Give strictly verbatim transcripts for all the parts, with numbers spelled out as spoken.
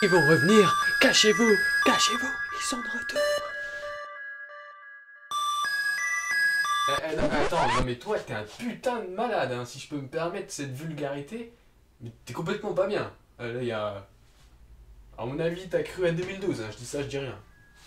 Ils vont revenir. Cachez-vous, cachez-vous, ils sont de retour. Eh, eh, non, attends, non mais toi t'es un putain de malade, hein, si je peux me permettre cette vulgarité. Mais t'es complètement pas bien. Euh, là, y a... À mon avis, t'as cru à deux mille douze, hein, je dis ça, je dis rien.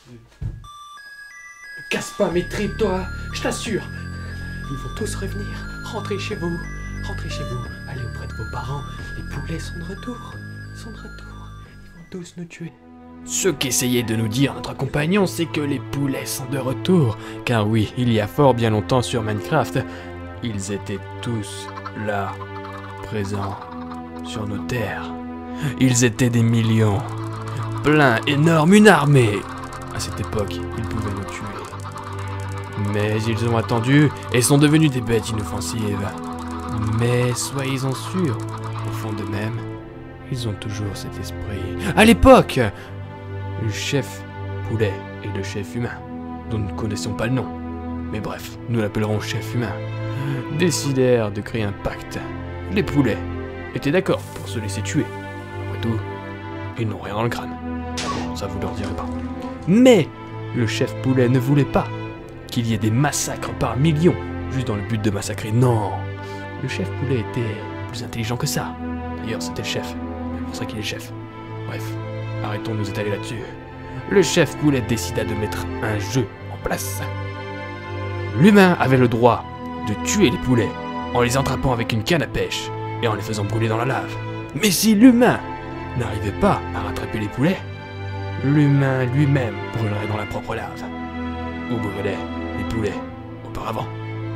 Casse pas mes tripes, toi, je t'assure. Ils vont tous revenir. Rentrez chez vous, rentrez chez vous, allez auprès de vos parents. Les poulets sont de retour, ils sont de retour. Ils vont tous nous tuer. Ce qu'essayait de nous dire notre compagnon, c'est que les poulets sont de retour. Car oui, il y a fort bien longtemps sur Minecraft, ils étaient tous là, présents, sur nos terres. Ils étaient des millions, plein, énorme, une armée. À cette époque, ils pouvaient nous tuer. Mais ils ont attendu et sont devenus des bêtes inoffensives. Mais soyez-en sûrs, au fond d'eux-mêmes, ils ont toujours cet esprit. À l'époque, le chef poulet et le chef humain, dont nous ne connaissons pas le nom, mais bref, nous l'appellerons chef humain, décidèrent de créer un pacte. Les poulets étaient d'accord pour se laisser tuer. Après tout, ils n'ont rien dans le crâne. Ça vous leur direz pas. Mais le chef poulet ne voulait pas qu'il y ait des massacres par millions, juste dans le but de massacrer. Non, le chef poulet était plus intelligent que ça. D'ailleurs, c'était le chef. C'est pour ça qu'il est chef. Bref, arrêtons de nous étaler là-dessus. Le chef poulet décida de mettre un jeu en place. L'humain avait le droit de tuer les poulets en les attrapant avec une canne à pêche et en les faisant brûler dans la lave. Mais si l'humain n'arrivait pas à rattraper les poulets, l'humain lui-même brûlerait dans la propre lave. Ou brûlait les poulets auparavant.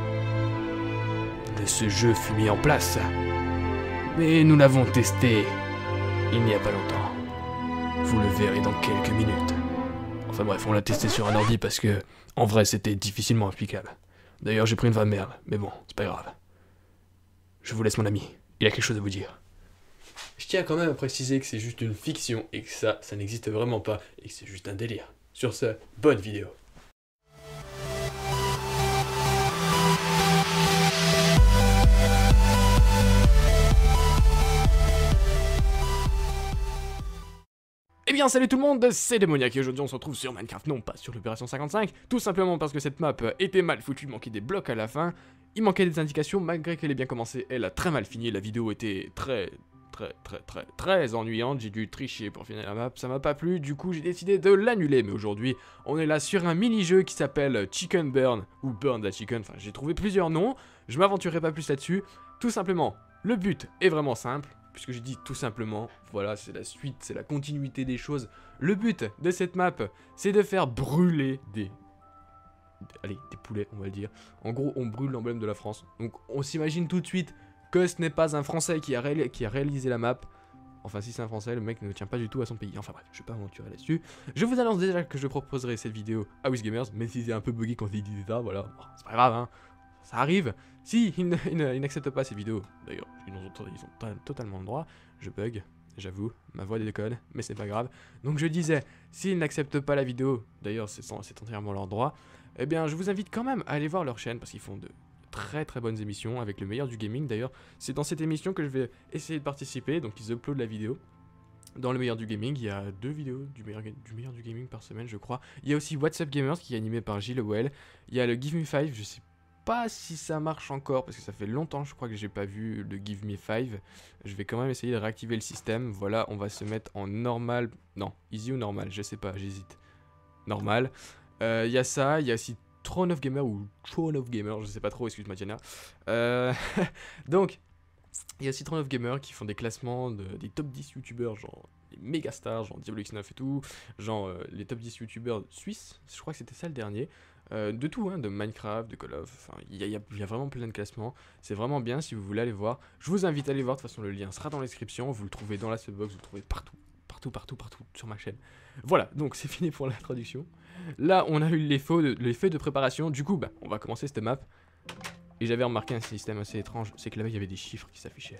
Ce jeu fut mis en place, mais nous l'avons testé il n'y a pas longtemps. Vous le verrez dans quelques minutes. Enfin bref, on l'a testé sur un ordi parce que, en vrai, c'était difficilement applicable. D'ailleurs, j'ai pris une vraie merde, mais bon, c'est pas grave. Je vous laisse mon ami, il a quelque chose à vous dire. Je tiens quand même à préciser que c'est juste une fiction et que ça, ça n'existe vraiment pas et que c'est juste un délire. Sur ce, bonne vidéo. Eh bien salut tout le monde, c'est Démoniaque et aujourd'hui on se retrouve sur Minecraft, non pas sur l'opération cinquante-cinq, tout simplement parce que cette map était mal foutue, il manquait des blocs à la fin, il manquait des indications, malgré qu'elle ait bien commencé, elle a très mal fini, la vidéo était très très très très très ennuyante, j'ai dû tricher pour finir la map, ça m'a pas plu, du coup j'ai décidé de l'annuler, mais aujourd'hui on est là sur un mini-jeu qui s'appelle Chicken Burn, ou Burn the Chicken, enfin j'ai trouvé plusieurs noms, je m'aventurerai pas plus là-dessus, tout simplement, le but est vraiment simple. Puisque j'ai dit tout simplement, voilà, c'est la suite, c'est la continuité des choses. Le but de cette map, c'est de faire brûler des... Allez, des poulets, on va le dire. En gros, on brûle l'emblème de la France. Donc, on s'imagine tout de suite que ce n'est pas un Français qui a, ré... qui a réalisé la map. Enfin, si c'est un Français, le mec ne tient pas du tout à son pays. Enfin bref, je vais pas m'aventurer là-dessus. Je vous annonce déjà que je proposerai cette vidéo à WizGamers, même si c'est un peu buggy quand il dit ça, voilà. Bon, c'est pas grave, hein. Ça arrive. Si, ils n'acceptent pas ces vidéos. D'ailleurs, ils ont, ils ont totalement le droit. Je bug, j'avoue, ma voix déconne, mais c'est pas grave. Donc je disais, s'ils n'acceptent pas la vidéo, d'ailleurs c'est entièrement leur droit, eh bien je vous invite quand même à aller voir leur chaîne, parce qu'ils font de très très bonnes émissions, avec le meilleur du gaming. D'ailleurs, c'est dans cette émission que je vais essayer de participer, donc ils uploadent la vidéo. Dans le meilleur du gaming, il y a deux vidéos du meilleur, du meilleur du gaming par semaine, je crois. Il y a aussi WhatsApp Gamers, qui est animé par Gilles Well. Il y a le Give Me five, je sais pas. Pas si ça marche encore parce que ça fait longtemps je crois que j'ai pas vu le Give Me five. Je vais quand même essayer de réactiver le système. Voilà, on va se mettre en normal. Non, easy ou normal, je sais pas, j'hésite. Normal. Il euh, y a ça, il y a aussi Throne of Gamer ou Throne of Gamer, je sais pas trop, excuse-moi Diana. Euh, donc, il y a aussi Throne of Gamer qui font des classements de, des top dix youtubeurs, genre les méga stars, genre Diablo X neuf et tout. Genre euh, les top dix youtubeurs suisses, je crois que c'était ça le dernier. Euh, de tout, hein, de Minecraft, de Call of, enfin, il y, y, y a vraiment plein de classements, c'est vraiment bien si vous voulez aller voir, je vous invite à aller voir, de toute façon le lien sera dans la description, vous le trouvez dans la subbox, vous le trouvez partout, partout, partout, partout sur ma chaîne. Voilà, donc c'est fini pour la traduction, là on a eu l'effet de, de préparation, du coup bah, on va commencer cette map, et j'avais remarqué un système assez étrange, c'est que là-bas il y avait des chiffres qui s'affichaient,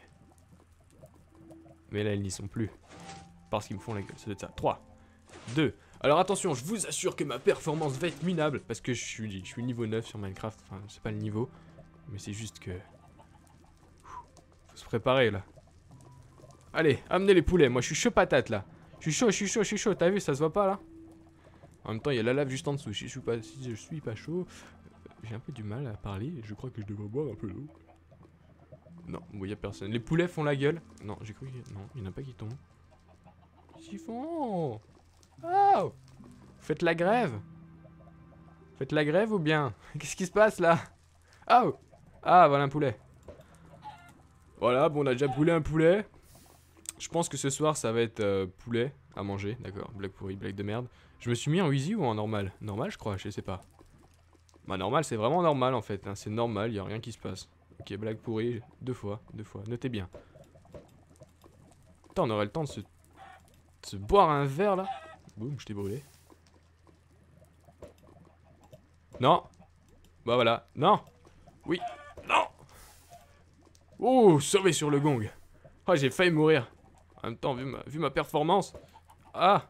mais là ils n'y sont plus, parce qu'ils me font la gueule, c'est de ça, trois, deux, alors attention, je vous assure que ma performance va être minable, parce que je suis, je suis niveau neuf sur Minecraft, enfin c'est pas le niveau, mais c'est juste que... Faut se préparer là. Allez, amenez les poulets, moi je suis chaud patate là. Je suis chaud, je suis chaud, je suis chaud. T'as vu, ça se voit pas là? En même temps, il y a la lave juste en dessous. Si je suis pas, si je suis pas chaud, j'ai un peu du mal à parler. Je crois que je devrais boire un peu d'eau. Non, bon, il y a personne. Les poulets font la gueule. Non, j'ai cru que... Non, il n'y en a pas qui tombent. Qu'est-ce qu'ils font? Oh! Faites la grève. Faites la grève ou bien? Qu'est-ce qui se passe là? Oh! Ah, voilà un poulet. Voilà, bon, on a déjà brûlé un poulet. Je pense que ce soir, ça va être euh, poulet à manger. D'accord, blague pourrie, blague de merde. Je me suis mis en easy ou en normal? Normal, je crois, je sais pas. Bah, normal, c'est vraiment normal en fait. Hein. C'est normal, y a rien qui se passe. Ok, blague pourrie, deux fois, deux fois. Notez bien. Putain, on aurait le temps de se, de se boire un verre là. Boum, je t'ai brûlé. Non. Bah voilà. Non. Oui. Non. Oh, sauvé sur le gong. Oh, j'ai failli mourir. En même temps, vu ma, vu ma performance. Ah.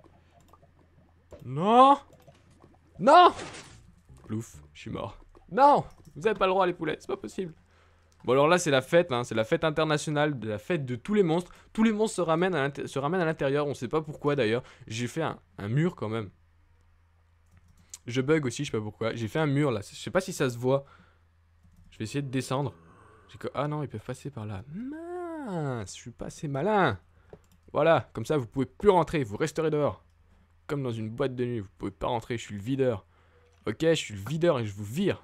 Non. Non. Plouf, je suis mort. Non. Vous avez pas le droit les poulets, c'est pas possible. Bon alors là c'est la fête, hein, c'est la fête internationale, de la fête de tous les monstres. Tous les monstres se ramènent à se ramènent à l'intérieur, on sait pas pourquoi d'ailleurs. J'ai fait un, un mur quand même. Je bug aussi, je sais pas pourquoi. J'ai fait un mur là, je sais pas si ça se voit. Je vais essayer de descendre. Que... Ah non, ils peuvent passer par là. Mince, je suis pas assez malin. Voilà, comme ça vous pouvez plus rentrer, vous resterez dehors. Comme dans une boîte de nuit, vous pouvez pas rentrer, je suis le videur. Ok, je suis le videur et je vous vire.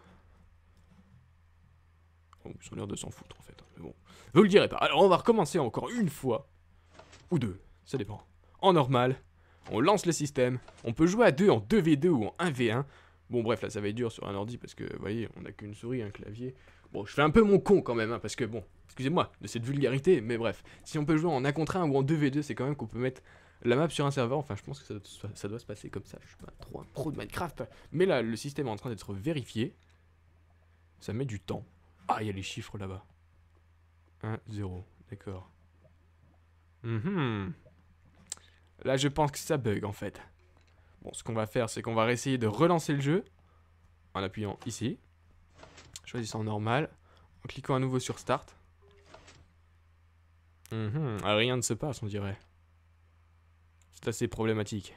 Oh, ils ont l'air de s'en foutre en fait, mais bon. Vous le direz pas. Alors on va recommencer encore une fois. Ou deux, ça dépend. En normal, on lance le système. On peut jouer à deux en deux v deux ou en un v un. Bon bref, là ça va être dur sur un ordi parce que, vous voyez, on a qu'une souris, un clavier. Bon, je fais un peu mon con quand même, hein, parce que bon, excusez-moi de cette vulgarité, mais bref. Si on peut jouer en un contre un ou en deux v deux, c'est quand même qu'on peut mettre la map sur un serveur. Enfin, je pense que ça, ça doit se passer comme ça. Je suis pas trop un pro de Minecraft. Mais là, le système est en train d'être vérifié. Ça met du temps. Ah, il y a les chiffres là-bas. un, zéro, d'accord. Mm-hmm. Là, je pense que ça bug en fait. Bon, ce qu'on va faire, c'est qu'on va essayer de relancer le jeu. En appuyant ici. Choisissant en normal. En cliquant à nouveau sur Start. Mm-hmm. Ah, rien ne se passe, on dirait. C'est assez problématique.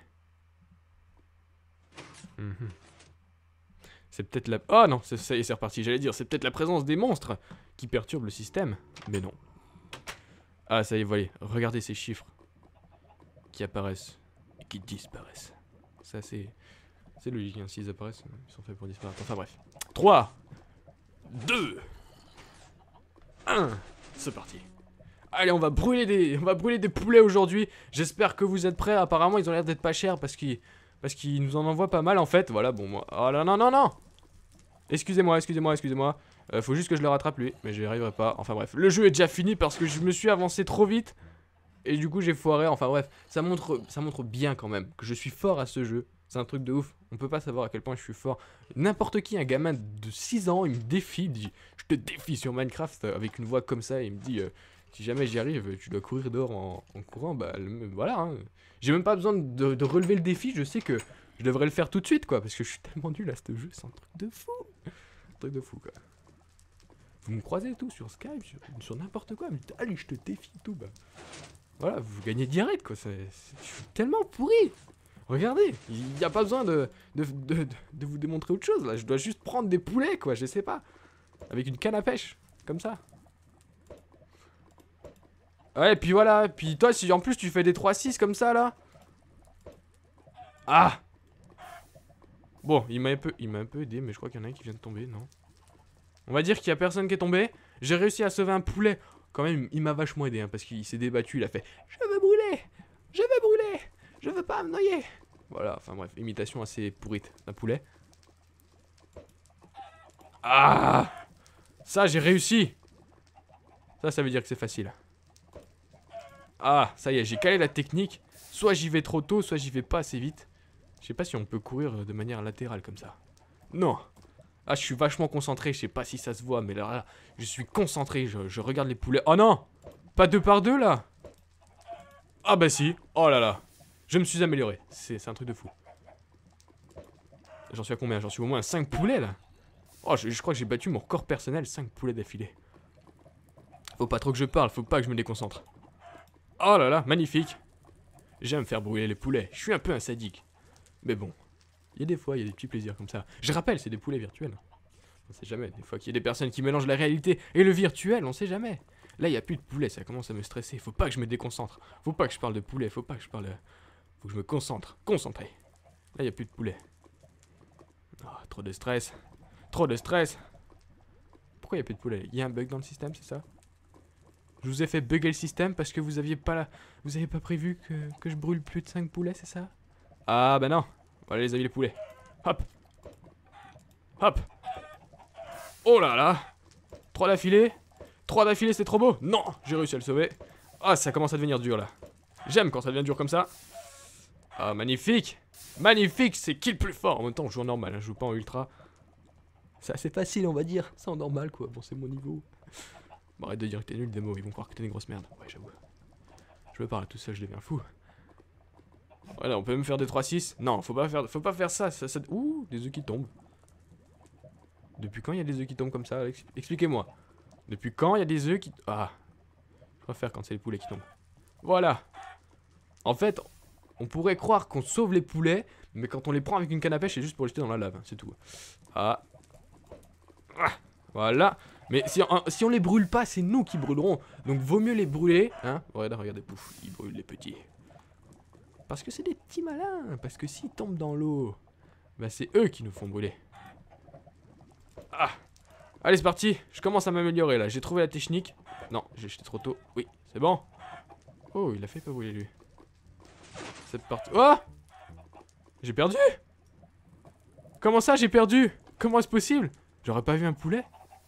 Mm-hmm. C'est peut-être la... Oh non, ça y est, c'est reparti, j'allais dire, c'est peut-être la présence des monstres qui perturbe le système. Mais non. Ah, ça y est, voyez, regardez ces chiffres qui apparaissent et qui disparaissent. Ça, c'est... C'est logique, hein, s'ils apparaissent, ils sont faits pour disparaître. Enfin bref. trois, deux, un, c'est parti. Allez, on va brûler des, on va brûler des poulets aujourd'hui. J'espère que vous êtes prêts. Apparemment, ils ont l'air d'être pas chers parce qu'ils... Parce qu'ils nous en envoient pas mal en fait. Voilà, bon, moi... Oh là, non, non, non. Excusez-moi, excusez-moi, excusez-moi. Euh, faut juste que je le rattrape lui, mais j'y arriverai pas. Enfin bref, le jeu est déjà fini parce que je me suis avancé trop vite. Et du coup j'ai foiré, enfin bref. Ça montre, ça montre bien quand même que je suis fort à ce jeu. C'est un truc de ouf. On peut pas savoir à quel point je suis fort. N'importe qui, un gamin de six ans, il me défie. Il me dit, je te défie sur Minecraft avec une voix comme ça. Et il me dit, euh, si jamais j'y arrive, tu dois courir dehors en, en courant. Bah le, voilà. Hein. J'ai même pas besoin de, de relever le défi. Je sais que je devrais le faire tout de suite quoi. Parce que je suis tellement nul à ce jeu. C'est un truc de fou. Un truc de fou quoi. Vous me croisez et tout sur Skype, sur, sur n'importe quoi. Mais allez, je te défie tout. Bah. Voilà, vous gagnez direct quoi. C'est, c'est, je suis tellement pourri. Regardez, il n'y a pas besoin de, de, de, de, de vous démontrer autre chose là. Je dois juste prendre des poulets quoi, je sais pas. Avec une canne à pêche, comme ça. Ouais, et puis voilà. Puis toi, si en plus tu fais des trois six comme ça là. Ah. Bon, il m'a un peu, il m'a un peu aidé, mais je crois qu'il y en a un qui vient de tomber, non? On va dire qu'il y a personne qui est tombé. J'ai réussi à sauver un poulet. Quand même, il m'a vachement aidé, hein, parce qu'il s'est débattu, il a fait « Je veux brûler! Je veux brûler! Je veux pas me noyer !» Voilà, enfin bref, imitation assez pourrite d'un poulet. Ah! Ça, j'ai réussi! Ça, ça veut dire que c'est facile. Ah, ça y est, j'ai calé la technique. Soit j'y vais trop tôt, soit j'y vais pas assez vite. Je sais pas si on peut courir de manière latérale comme ça. Non! Ah, je suis vachement concentré, je sais pas si ça se voit, mais là, là je suis concentré, je, je regarde les poulets. Oh non! Pas deux par deux, là! Ah bah si! Oh là là! Je me suis amélioré, c'est un truc de fou. J'en suis à combien? J'en suis au moins à cinq poulets, là! Oh, je, je crois que j'ai battu mon record personnel, cinq poulets d'affilée. Faut pas trop que je parle, faut pas que je me déconcentre. Oh là là, magnifique! J'aime faire brûler les poulets, je suis un peu un sadique. Mais bon, il y a des fois, il y a des petits plaisirs comme ça. Je rappelle, c'est des poulets virtuels. On sait jamais, des fois qu'il y a des personnes qui mélangent la réalité et le virtuel, on sait jamais. Là, il n'y a plus de poulet, ça commence à me stresser. Faut pas que je me déconcentre. Faut pas que je parle de poulet, faut pas que je parle... Faut que je me concentre. Concentré. Là, il n'y a plus de poulet. Oh, trop de stress. Trop de stress. Pourquoi il n'y a plus de poulet? Il y a un bug dans le système, c'est ça? Je vous ai fait bugger le système parce que vous aviez pas la... Vous avez pas prévu que, que je brûle plus de cinq poulets, c'est ça? Ah, bah non. Voilà les amis les poulets. Hop. Hop. Oh là là. Trois d'affilée. Trois d'affilée, c'est trop beau. Non, j'ai réussi à le sauver. Ah, ça commence à devenir dur là. J'aime quand ça devient dur comme ça. Ah, magnifique. Magnifique, c'est kill plus fort. En même temps, je joue en normal, hein, je joue pas en ultra. C'est assez facile, on va dire. C'est en normal quoi. Bon, c'est mon niveau. Bon, arrête de dire que t'es nul, démo. Ils vont croire que t'es une grosse merde. Ouais, j'avoue. Je me parle tout seul, je deviens fou. Voilà, on peut même faire des trois six. Non, faut pas faire, faut pas faire ça, ça, ça... Ouh, des œufs qui tombent. Depuis quand il y a des œufs qui tombent comme ça, Alex? Expliquez-moi. Depuis quand il y a des œufs qui... Ah. Je préfère quand c'est les poulets qui tombent. Voilà. En fait, on pourrait croire qu'on sauve les poulets, mais quand on les prend avec une canne à pêche, c'est juste pour les jeter dans la lave, hein, c'est tout. Ah. Ah. Voilà. Mais si on, si on les brûle pas, c'est nous qui brûlerons. Donc vaut mieux les brûler, hein. Regardez, regardez, pouf, ils brûlent les petits. Parce que c'est des petits malins. Parce que s'ils tombent dans l'eau, bah c'est eux qui nous font brûler. Ah. Allez, c'est parti. Je commence à m'améliorer là. J'ai trouvé la technique. Non, j'ai jeté trop tôt. Oui, c'est bon. Oh, il a fait pas brûler lui. C'est parti. Oh! J'ai perdu? Comment ça, j'ai perdu? Comment est-ce possible? J'aurais pas vu un poulet?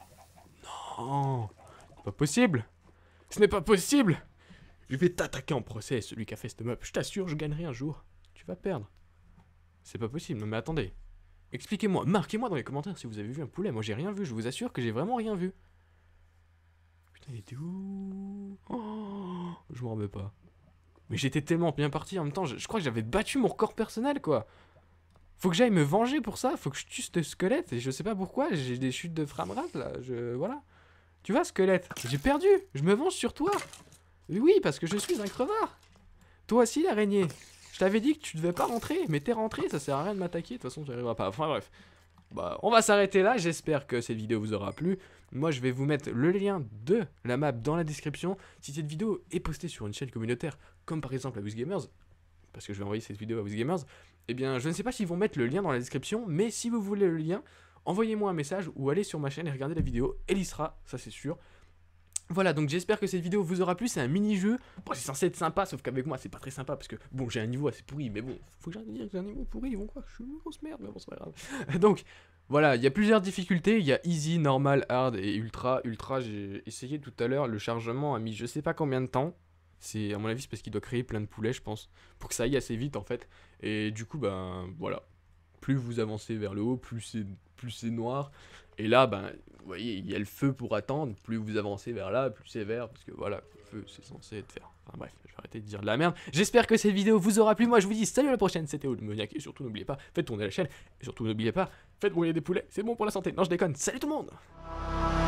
Non. C'est pas possible. Ce n'est pas possible. Je vais t'attaquer en procès, celui qui a fait cette map. Je t'assure, je gagnerai un jour. Tu vas perdre. C'est pas possible. Non mais attendez. Expliquez-moi, marquez-moi dans les commentaires si vous avez vu un poulet. Moi j'ai rien vu, je vous assure que j'ai vraiment rien vu. Putain, il était où? Oh, je m'en remets pas. Mais j'étais tellement bien parti en même temps, je, je crois que j'avais battu mon record personnel quoi. Faut que j'aille me venger pour ça, faut que je tue ce squelette. Et je sais pas pourquoi, j'ai des chutes de framerate là, je... Voilà. Tu vois squelette, j'ai perdu, je me venge sur toi. Oui, parce que je suis un crevard. Toi aussi l'araignée. Je t'avais dit que tu devais pas rentrer, mais t'es rentré, ça sert à rien de m'attaquer, de toute façon tu arriveras pas. Enfin bref. Bah, on va s'arrêter là, j'espère que cette vidéo vous aura plu. Moi je vais vous mettre le lien de la map dans la description. Si cette vidéo est postée sur une chaîne communautaire, comme par exemple la WizGamers, parce que je vais envoyer cette vidéo à WizGamers, eh bien je ne sais pas s'ils vont mettre le lien dans la description, mais si vous voulez le lien, envoyez-moi un message ou allez sur ma chaîne et regardez la vidéo, elle y sera, ça c'est sûr. Voilà, donc j'espère que cette vidéo vous aura plu, c'est un mini-jeu, bon, c'est censé être sympa, sauf qu'avec moi c'est pas très sympa, parce que, bon, j'ai un niveau assez pourri, mais bon, faut que j'arrête de dire que j'ai un niveau pourri, ils vont croire que je suis une grosse merde, mais bon, c'est pas grave. Donc, voilà, il y a plusieurs difficultés, il y a easy, normal, hard et ultra. Ultra, j'ai essayé tout à l'heure, le chargement a mis je sais pas combien de temps, c'est, à mon avis, c'est parce qu'il doit créer plein de poulets, je pense, pour que ça aille assez vite, en fait, et du coup, ben, voilà. Plus vous avancez vers le haut, plus c'est plus c'est noir. Et là, ben, vous voyez, il y a le feu pour attendre. Plus vous avancez vers là, plus c'est vert. Parce que voilà, le feu, c'est censé être vert. Enfin bref, je vais arrêter de dire de la merde. J'espère que cette vidéo vous aura plu. Moi, je vous dis salut à la prochaine. C'était Oldmoniac. Et surtout, n'oubliez pas, faites tourner la chaîne. Et surtout, n'oubliez pas, faites brûler des poulets. C'est bon pour la santé. Non, je déconne. Salut tout le monde!